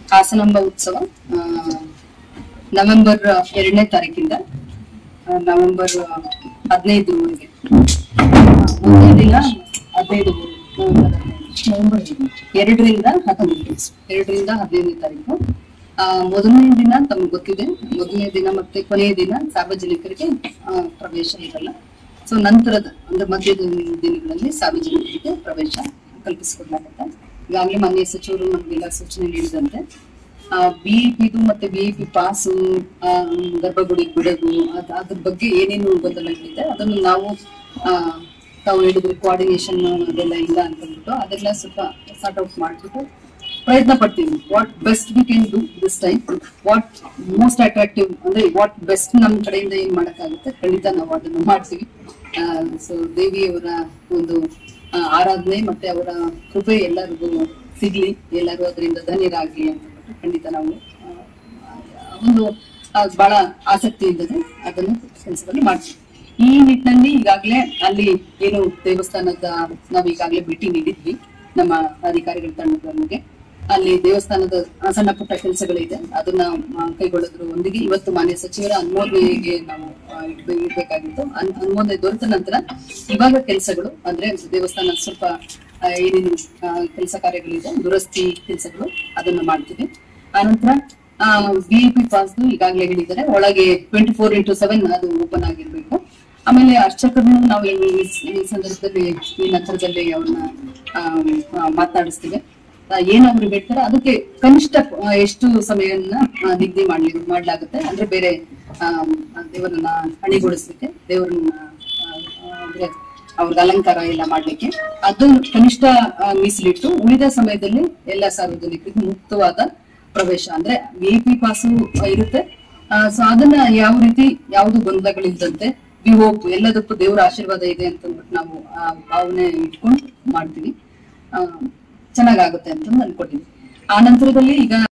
ಹಾಸನಾಂಬ ಉತ್ಸವ ನವೆಂಬರ್ 2ನೇ ತಾರೀಕಿಂದ ನವೆಂಬರ್ 15ರವರೆಗೆ. ಮೊದಲನೇ ದಿನ 15 ನವೆಂಬರ್ 2ರಿಂದ 15ನೇ ತಾರೀಕು. ಮೊದಲನೇ ದಿನ ತಮ್ಗೆ ಗೊತ್ತಿದೆ, ಮೊದಲನೇ ದಿನ ಮತ್ತೆ ಕೊನೆಯ ದಿನ ಸಾರ್ವಜನಿಕರಿಗೆ ಪ್ರವೇಶ ಇರಲ್ಲ. ಸೊ ನಂತರದ ಅಂದ್ರೆ ಮಧ್ಯದ ದಿನಗಳಲ್ಲಿ ಸಾರ್ವಜನಿಕರಿಗೆ ಪ್ರವೇಶ ಕಲ್ಪಿಸಿಕೊಡ್ಲಾಗುತ್ತೆ. ಈಗಾಗಲೇ ಮಾನ್ಯ ಸಚಿವರು ನಮಗೆಲ್ಲ ಸೂಚನೆ ನೀಡಿದಂತೆ ಬಿಇಪಿ ಮತ್ತೆ ಬಿಇಪಿ ಪಾಸು, ಗರ್ಭಗುಡಿ ಬಿಡಗು, ಅದ್ರ ಬಗ್ಗೆ ಏನೇನು ಗೊಂದಲಗಳಿದೆ ಅದನ್ನು ತಾವು ಹೇಳಿದ್ರೆ ಕೋಆರ್ಡಿನೇಷನ್ ಅದೆಲ್ಲ ಇಲ್ಲ ಅಂತಂದ್ಬಿಟ್ಟು ಅದೆಲ್ಲ ಸ್ವಲ್ಪ ಸಾರ್ಟ್ ಔಟ್ ಮಾಡ್ಬಿಟ್ಟು ಪ್ರಯತ್ನ ಪಡ್ತೀವಿ. What best we can do this time, what most attractive ಅಂದ್ರೆ ವಾಟ್ ಬೆಸ್ಟ್ ನಮ್ಮ ಕಡೆಯಿಂದ ಏನ್ ಮಾಡಕ್ಕಾಗುತ್ತೆ ಖಂಡಿತ ನಾವು ಅದನ್ನು ಮಾಡ್ತೀವಿ. ಸೊ ದೇವಿಯವರ ಒಂದು ಆರಾಧನೆ ಮತ್ತೆ ಅವರ ಕೃಪೆ ಎಲ್ಲರಿಗೂ ಸಿಗ್ಲಿ, ಎಲ್ಲರೂ ಅದರಿಂದ ಧನ್ಯರಾಗ್ಲಿ ಅಂತ ಖಂಡಿತ ನಾವು ಒಂದು ಬಹಳ ಆಸಕ್ತಿಯಿಂದಲೇ ಅದನ್ನು ಕೆಲಸದಲ್ಲಿ ಮಾಡ್ತೀವಿ. ಈ ನಿಟ್ಟಿನಲ್ಲಿ ಈಗಾಗಲೇ ಅಲ್ಲಿ ಏನು ದೇವಸ್ಥಾನದ ನಾವು ಈಗಾಗಲೇ ಭೇಟಿ ನೀಡಿದ್ವಿ ನಮ್ಮ ಅಧಿಕಾರಿಗಳ ತಂಡದೊಂದಿಗೆ. ಅಲ್ಲಿ ದೇವಸ್ಥಾನದ ಸಣ್ಣ ಪುಟ್ಟ ಕೆಲಸಗಳಿದೆ, ಅದನ್ನ ಕೈಗೊಳ್ಳೋದ್ರ ಒಂದಿಗೆ ಇವತ್ತು ಮಾನ್ಯ ಸಚಿವರ ಅನುಮೋದನೆಗೆ ನಾವು ಇಡ್ಬೇಕಾಗಿತ್ತು. ಅನುಮೋದನೆ ದೊರೆತ ನಂತರ ಇವಾಗ ಕೆಲಸಗಳು ಅಂದ್ರೆ ದೇವಸ್ಥಾನ ಸ್ವಲ್ಪ ಏನೇನು ಕೆಲಸ ಕಾರ್ಯಗಳಿದೆ, ದುರಸ್ತಿ ಕೆಲಸಗಳು ಅದನ್ನ ಮಾಡ್ತೀವಿ. ಆನಂತರ ಬಿಇಪಿ ಪಾಸ್ ಈಗಾಗಲೇ ಹೇಳಿದ್ದಾರೆ, ಒಳಗೆ 24x7 ಅದು ಓಪನ್ ಆಗಿರ್ಬೇಕು. ಆಮೇಲೆ ಅರ್ಚಕರನ್ನು ನಾವು ಈ ಸಂದರ್ಭದಲ್ಲಿ ಈ ನಂತರದಲ್ಲಿ ಅವ್ರನ್ನ ಮಾತನಾಡಿಸ್ತೀವಿ. ಏನ್ ಅವ್ರು ಹೇಳ್ತಾರೆ ಅದಕ್ಕೆ ಕನಿಷ್ಠ ಎಷ್ಟು ಸಮಯವನ್ನ ನಿಗದಿ ಮಾಡ್ಲಾಗುತ್ತೆ ಅಂದ್ರೆ ಬೇರೆ ದೇವರನ್ನ ಹಣಿಗೊಳಿಸ್ಲಿಕ್ಕೆ, ದೇವರನ್ನ ಅಂದ್ರೆ ಅವ್ರಿಗೆ ಅಲಂಕಾರ ಎಲ್ಲ ಮಾಡ್ಲಿಕ್ಕೆ ಅದು ಕನಿಷ್ಠ ಮೀಸಲಿಟ್ಟು ಉಳಿದ ಸಮಯದಲ್ಲಿ ಎಲ್ಲ ಸಾರ್ವಜನಿಕರಿಗೆ ಮುಕ್ತವಾದ ಪ್ರವೇಶ ಅಂದ್ರೆ ವಿಐಪಿ ಪಾಸು ಇರುತ್ತೆ. ಸೊ ಅದನ್ನ ಯಾವ ರೀತಿ ಯಾವ್ದು ಗೊಂದಲಗಳಿಲ್ಲದಂತೆ ವಿ ಹೋಪ್ ಎಲ್ಲದಕ್ಕೂ ದೇವರ ಆಶೀರ್ವಾದ ಇದೆ ಅಂತಂದ್ಬಿಟ್ಟು ನಾವು ಭಾವನೆ ಇಟ್ಕೊಂಡು ಮಾಡ್ತೀವಿ. ಚೆನ್ನಾಗಾಗುತ್ತೆ ಅಂತ ಅನ್ಕೊಂಡಿದ್ವಿ. ಆ ನಂತರದಲ್ಲಿ ಈಗ